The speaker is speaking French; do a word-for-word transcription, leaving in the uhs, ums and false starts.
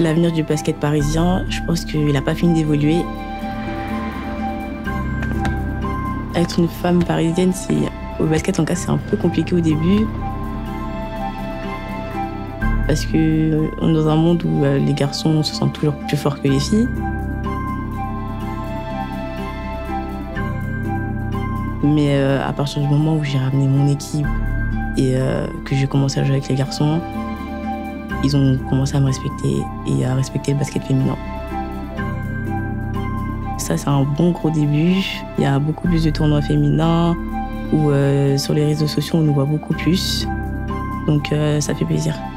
L'avenir du basket parisien, je pense qu'il n'a pas fini d'évoluer. Être une femme parisienne, c'est, au basket en cas, c'est un peu compliqué au début. Parce qu'on est dans un monde où les garçons se sentent toujours plus forts que les filles. Mais euh, à partir du moment où j'ai ramené mon équipe et euh, que j'ai commencé à jouer avec les garçons, ils ont commencé à me respecter et à respecter le basket féminin. Ça, c'est un bon gros début. Il y a beaucoup plus de tournois féminins où euh, sur les réseaux sociaux, on nous voit beaucoup plus. Donc euh, ça fait plaisir.